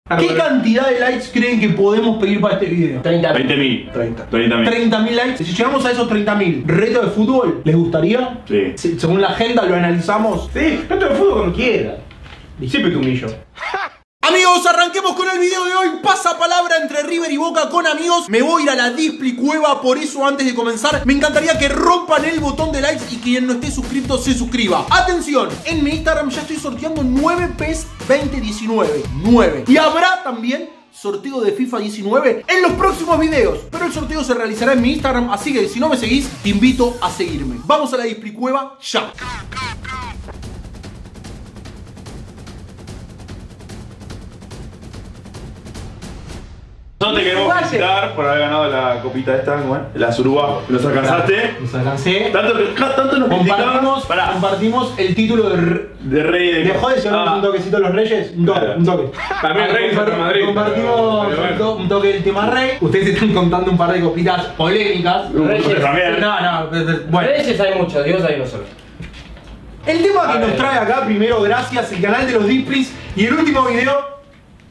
¿Qué cantidad de likes creen que podemos pedir para este video? 20.000. 30.000 likes. Si llegamos a esos 30.000, ¿reto de fútbol les gustaría? Sí. Según la agenda lo analizamos. Sí, reto de fútbol cuando quiera. Siempre te humillo. Amigos, arranquemos con el video de hoy. Pasa palabra entre River y Boca con amigos. Me voy a ir a la Display Cueva. Por eso, antes de comenzar, me encantaría que rompan el botón de likes y quien no esté suscrito se suscriba. Atención, en mi Instagram ya estoy sorteando 9 PES 2019. 9. Y habrá también sorteo de FIFA 19 en los próximos videos. Pero el sorteo se realizará en mi Instagram. Así que si no me seguís, te invito a seguirme. Vamos a la Display Cueva ya. Nosotros te queremos felicitar por haber ganado la copita esta, ¿no? La Suruba. Nos alcanzaste. Nos alcancé. Tanto nos compartimos el título de rey de... ¿Dejó de llevarnos un toquecito a los reyes? Un toque, un toque. También rey de Madrid. Compartimos un toque del tema rey. Ustedes están contando un par de copitas polémicas. Reyes también. No, bueno. Reyes hay muchos, Dios hay uno solo. El tema que nos trae acá, primero, gracias, el canal de los Displays. Y el último video...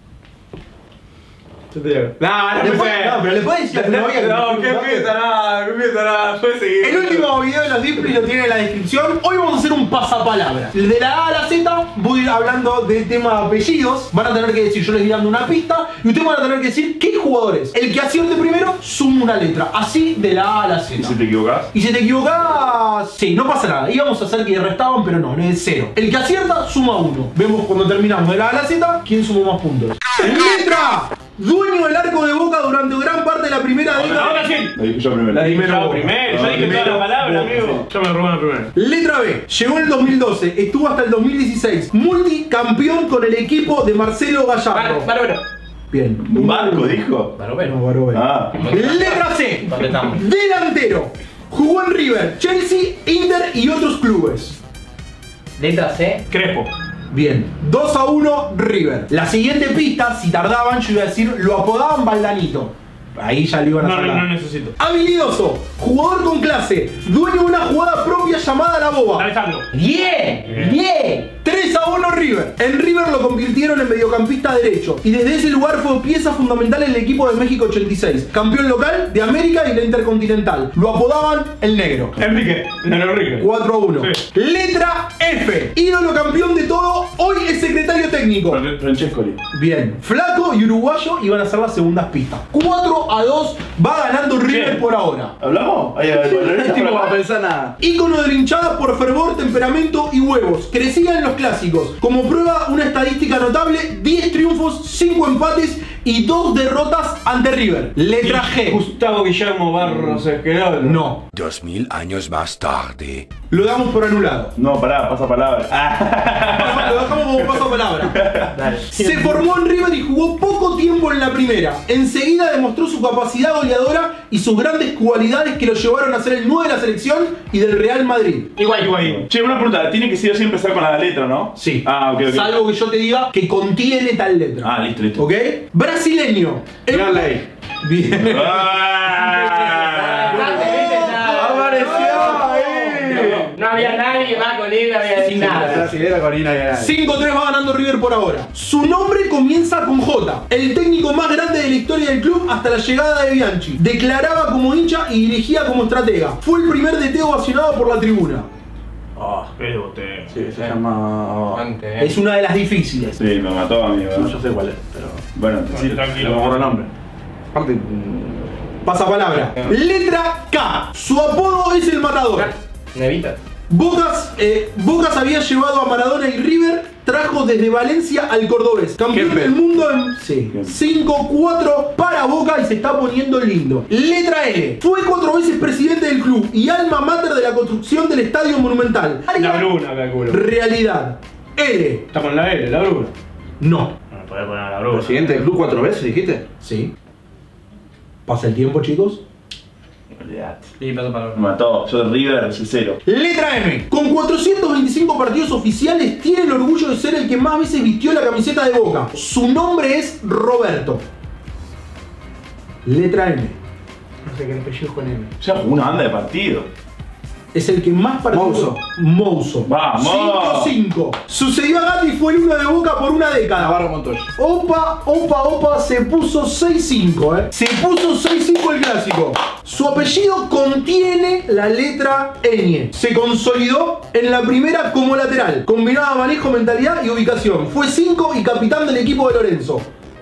No, pero le puedes decir a tu novia que No, ¿qué empieza nada? Puedes seguir. El último video de los Displays lo tiene en la descripción. Hoy vamos a hacer un pasapalabra. De la A a la Z voy a ir hablando de tema de apellidos. Van a tener que decir, yo les voy dando una pista y ustedes van a tener que decir qué jugadores. El que acierte primero suma una letra. Así de la A a la Z. ¿Y si te equivocás? Y si te equivocás, sí, no pasa nada. Íbamos a hacer que restaban, pero no es 0. El que acierta suma 1. Vemos cuando terminamos de la A a la Z quién sumó más puntos. Letra. Dueño del arco de Boca durante gran parte de la primera década. Ahora sí. Lo dije yo primero. Yo dije toda la palabra, amigo. Yo me robé la primera. Letra B. Llegó en el 2012, estuvo hasta el 2016. Multicampeón con el equipo de Marcelo Gallardo. Barbero. Bien. ¿Un barco dijo? Barbero. No, Barovero. Ah. Letra C. ¿Dónde estamos? Delantero. Jugó en River, Chelsea, Inter y otros clubes. Letra C. Crespo. Bien, 2-1 River. La siguiente pista, si tardaban, yo iba a decir, lo apodaban Baldanito. Ahí ya lo iban a sacar. No necesito. Habilidoso, jugador con clase, dueño de una jugada propia llamada La Boba. Alejandro. Bien. 3-1 River. En River lo convirtieron en mediocampista derecho y desde ese lugar fue pieza fundamental en el equipo de México 86. Campeón local de América y la Intercontinental. Lo apodaban el Negro. Enrique. 4-1. Sí. Letra F. Ídolo campeón de todo, hoy es secretario técnico. Francescoli. Bien. Flaco y uruguayo iban a ser las segundas pistas. 4-2 va ganando River Sí. por ahora. ¿Hablamos? Ahí No va a pensar nada. Ícono de la hinchada por fervor, temperamento y huevos. Crecía en los clásicos. Como prueba, una estadística notable: 10 triunfos, 5 empates y 2 derrotas ante River. Letra G. Gustavo Guillermo Barros Esquerol. No. 2000 años más tarde. Lo damos por anulado. No, pará, pasa palabra. Lo dejamos como pasapalabra. Dale. Se formó en River y jugó poco tiempo en la primera. Enseguida demostró su capacidad goleadora y sus grandes cualidades que lo llevaron a ser el 9 de la selección y del Real Madrid. Igual. Che, una pregunta, tiene que sí o sí empezar con la letra, ¿no? Sí. Ah, ok. Salvo que yo te diga que contiene tal letra. Ah, listo. ¿Ok? Brasileño. Gran ley. Bien. No había nadie más con él, no había decir nada. Brasilera con Ina y Anal. 5-3 va ganando River por ahora. Su nombre comienza con J. El técnico más grande de la historia del club hasta la llegada de Bianchi. Declaraba como hincha y dirigía como estratega. Fue el primer DT ovacionado por la tribuna. Qué bote. Sí, se llama. Es una de las difíciles. Sí, me mató a mí, ¿verdad? No, yo sé cuál es, pero. Bueno, sí. Tranquilo. No me acuerdo el nombre. Aparte. Pasapalabra. Letra K. Su apodo es el matador. Nevita. Bocas había llevado a Maradona y River, trajo desde Valencia al cordobés. Campeón del mundo en 5-4 para Boca y se está poniendo lindo. Letra L. Fue 4 veces presidente del club y alma mater de la construcción del Estadio Monumental. La Bruna, calculo. Realidad. L. Está con la L, la Bruna. No. No podés poner a la Bruna. Presidente del club 4 veces, dijiste. Sí. Pasa el tiempo, chicos. Olvidate. Sí, paso para Me mató. Yo de River, soy 0. Letra M. Con 425 partidos oficiales, tiene el orgullo de ser el que más veces vistió la camiseta de Boca. Su nombre es Roberto. Letra M. No sé qué apellido es con M. Ya jugó una banda de partidos. es el que más participó. Mouso. ¡Vamos! 5-5. Sucedió a Gatti y fue el 1 de Boca por una década. Navarro Montoya. Opa, se puso 6-5, Se puso 6-5 el clásico. Su apellido contiene la letra ñ. Se consolidó en la primera como lateral. Combinaba manejo, mentalidad y ubicación. Fue 5 y capitán del equipo de Lorenzo.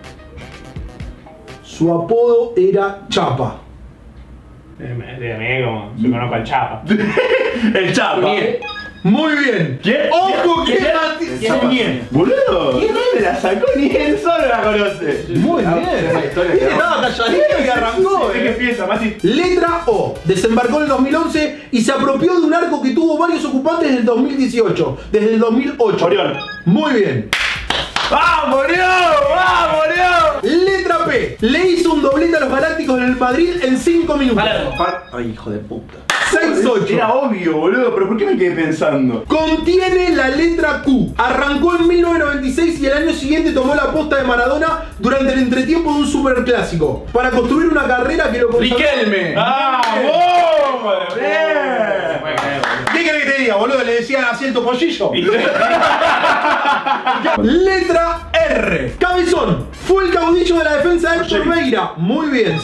Su apodo era Chapa. Dígame como yo conozco al Chapa. El Chapa. Muy bien. ¿Quién? Ojo que ¿Quién? Boludo. ¿Quién me la sacó? Ni él solo la conoce. Muy bien. Estaba calladito y arrancó. ¿Qué piensa, Mati? Letra O. Desembarcó en el 2011 y se apropió de un arco que tuvo varios ocupantes desde el 2018. Desde el 2008. Orión. Muy bien. ¡Vamos, Orión! ¡Vamos, Orión! Letra P. Le hizo un doblete a los Galácticos en el Madrid en 5 minutos. Ay, hijo de puta. 6-8. Era obvio, boludo, pero ¿por qué me quedé pensando? Contiene la letra Q. Arrancó en 1996 y el año siguiente tomó la posta de Maradona durante el entretiempo de un superclásico para construir una carrera que lo consagró. ¡Riquelme! ¡Vamos! ¡Bien! ¿Qué querés que te diga, boludo? Le decían así el topollillo. Letra R. Cabezón. Fue el caudillo de la defensa de Héctor Meira. Muy bien,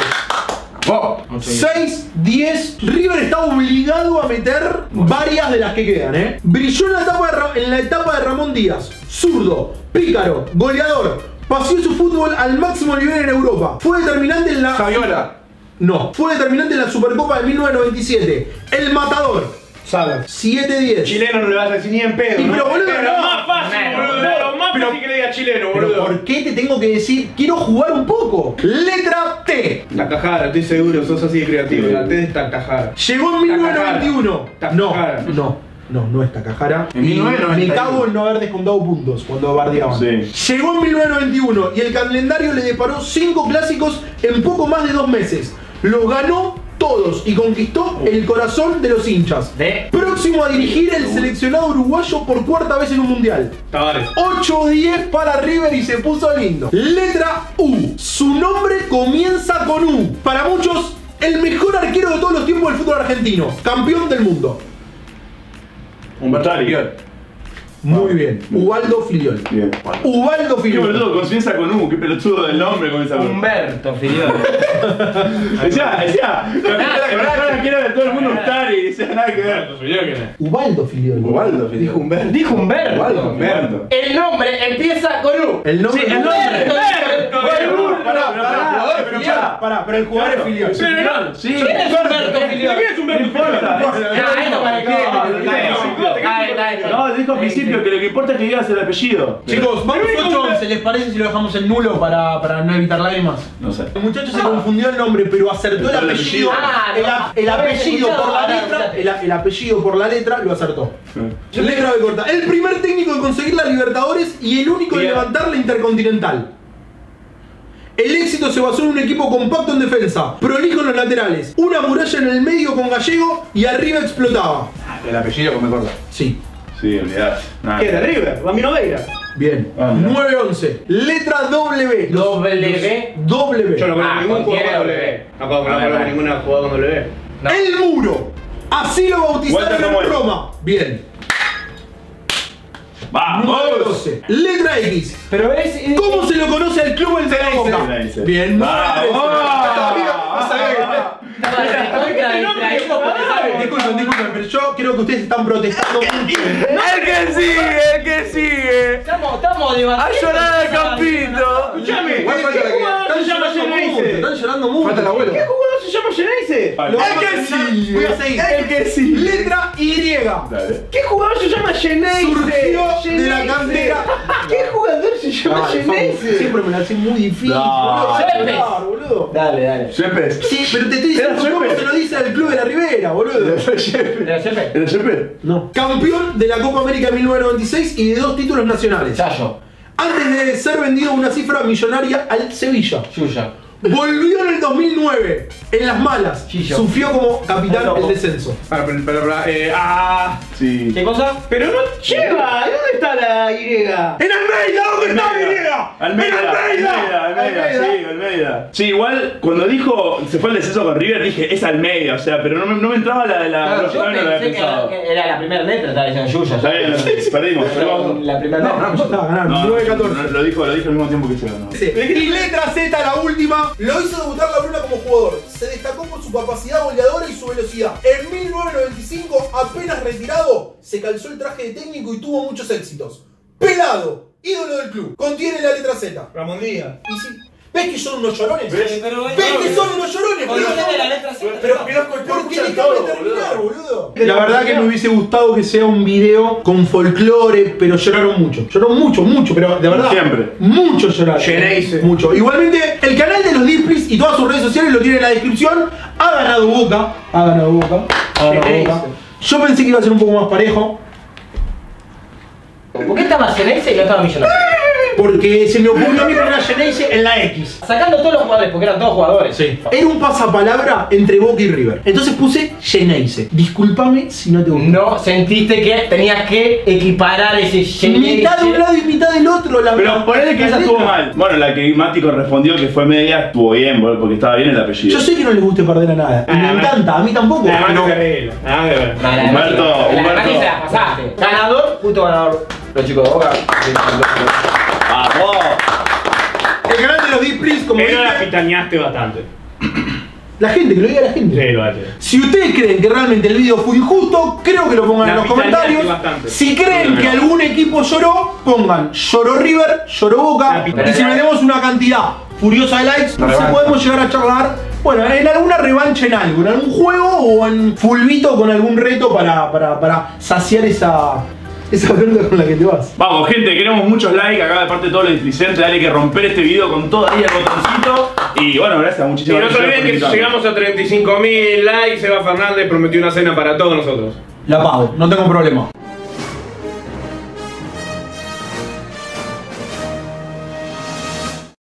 6-10. 6-10. River está obligado a meter varias de las que quedan, Brilló en la etapa de Ramón Díaz. Zurdo, pícaro, goleador. Paseó su fútbol al máximo nivel en Europa. Fue determinante en la... Javiola. No. Fue determinante en la Supercopa de 1997. El matador. Sabe. 7-10. Chileno no le vas a decir ni en pedo. Y pero, boludo, Lo no. más fácil, boludo. Lo más fácil que le diga chileno, Pero boludo. ¿por qué te tengo que decir? Quiero jugar un poco. Letra T. La Cajara, estoy seguro, sos así de creativo. La T es Takahara. Llegó en 1991. Takahara. No es Takahara. En Y 1991. me cago en no haber descontado puntos cuando bardeaban. Sí. Llegó en 1991 y el calendario le deparó 5 clásicos en poco más de 2 meses. Los ganó todos y conquistó el corazón de los hinchas. Próximo a dirigir el seleccionado uruguayo por 4ª vez en un mundial. Tavares. 8-10 para River y se puso lindo. Letra U. Su nombre comienza con U. Para muchos, el mejor arquero de todos los tiempos del fútbol argentino. Campeón del mundo. Humberto Filiol. Muy bien. Ubaldo Filiol. Bien. Ubaldo Qué Filiol. boludo, comienza con U, qué pelotudo del nombre comienza con U. Humberto Filiol. Decía, la quiero de todo el mundo gustar y decía nada que ver. Ubaldo Filiol. Ubaldo, Dijo Humberto. Dijo Humberto. Ubaldo, Humberto. El nombre empieza con U. El nombre. Sí, el nombre. Pará, pero el jugador es Filiol. Sí. ¿Quién es Humberto Filiol? ¿Quién es Humberto Filiol? Ah, esto para qué. No, dijo al principio que lo que importa es que digas el apellido. Chicos, vamos 8-11. ¿Les parece si lo dejamos en nulo para no evitar lágrimas? No sé. El muchacho se confundió el nombre, pero acertó el El apellido. apellido. El apellido por la letra. Escuchate. El apellido por la letra lo acertó. Letra B corta. El primer técnico en conseguir la Libertadores y el único en Bien. levantar la Intercontinental. El éxito se basó en un equipo compacto en defensa, prolijo en los laterales, una muralla en el medio con Gallego y arriba explotaba. El apellido que me corta. Sí. Sí, olvidate. Nada. ¿Qué? ¿De River? Bambino Veira. Bien. Ah, no. 9-11. Letra W. W. W. Yo no conozco ningún cualquiera jugador con W. No conozco ninguna jugada con W. No. El muro. Así lo bautizaron Walter en Samuel. Roma. Bien. ¡Vamos! 9-12. Letra X. Pero es. ¿Cómo se lo conoce al club en Boca? Ceneice. Bien. Estaba recontra distraído por esa. Disculpen, pero yo creo que ustedes están protestando mucho. El que sigue. Estamos A debatiendo. llorar al campito. Escuchame, ¿qué Igual falta la que- jugador se llama Ceneice? Están llorando mucho. Falta el abuelo. ¿Qué jugador se llama Ceneice? El que sigue. Voy a seguir. El que sigue. Letra Y. Dale. ¿Qué jugador se llama Ceneice? Surgió de la cantera. ¿Qué jugador se llama Ceneice? Siempre me la hace muy difícil. No. Boludo. Dale. Yepes. Sí, pero te estoy diciendo Era cómo Yepes. se lo dice al club de la Ribera, boludo. ¿Era Chepe? ¿Era Yepes? No. Campeón de la Copa América 1996 y de 2 títulos nacionales. Chayo. Antes de ser vendido a una cifra millonaria al Sevilla. Yuya. Volvió en el 2009, en las malas. Sufrió como capitán el descenso. Sí. ¿Qué cosa? Pero no lleva. ¿Dónde está la Y? ¡En Almeida! ¿Dónde está Almeida? Almeida. Sí, igual cuando dijo se fue el descenso con River dije es Almeida, o sea, pero no me entraba la Claro, yo no lo había pensé pensado. que era la primera letra, estaba diciendo Yuya. Está bien, perdimos. La primera letra. Ya estaba ganando. 9-14. Lo dijo al mismo tiempo que se ganó. Y letra Z, la última. Lo hizo debutar la Bruna como jugador. Se destacó por su capacidad goleadora y su velocidad. En 1995, apenas retirado, se calzó el traje de técnico y tuvo muchos éxitos. Pelado, ídolo del club. Contiene la letra Z. Ramón Díaz. Y sí. ¿Ves que son unos llorones? ¿Ves que son unos llorones? ¿Por qué tiene la letra Z? Pero porque déjame terminar, boludo. La verdad que me hubiese gustado que sea un video con folclore, pero lloraron mucho. Lloraron mucho, pero de verdad. Siempre. Mucho lloraron. Geneise. Mucho. Igualmente, el canal de los Displis y todas sus redes sociales lo tiene en la descripción. Ha ganado Boca. Yo pensé que iba a ser un poco más parejo. ¿Por qué estaba Geneise y no estaba Millonario? Porque se me ocurrió a mí poner a Geneise en la X. Sacando todos los jugadores, porque eran todos jugadores. Sí. Era un pasapalabra entre Boca y River. Entonces puse Geneise. Discúlpame si no te gustó. No sentiste que tenías que equiparar ese Geneise. Mitad de un lado y mitad del otro. Pero ponele que esa estuvo mal. Bueno, la que Mati correspondió que fue media estuvo bien, boludo, porque estaba bien el apellido. Yo sé que no les guste perder a nada. Y me encanta, a mí tampoco. Humberto. Mati se la pasaste. Ganador, puto ganador. Los chicos de Boca. ¡Vamos! El canal de los Displis, como Pero la dije, pitañaste bastante. la gente, que lo diga la gente. Sí, lo hace. Si ustedes creen que realmente el video fue injusto, creo que lo pongan en los comentarios. Bastante. Si creen que algún equipo lloró, pongan lloró River, lloró Boca. Y si metemos una cantidad furiosa de likes, no sé, podemos llegar a charlar. Bueno, en alguna revancha en algo, en algún juego o en fulbito con algún reto para saciar esa pregunta con la que te vas. Vamos, gente, queremos muchos likes acá de parte de todos los displicentes. Dale que romper este video con todo ahí el botoncito. Y bueno, gracias, Y muchísimas no se gracias. olviden que si llegamos a 35.000 likes, Seba Fernández prometió una cena para todos nosotros. La pago, no tengo problema.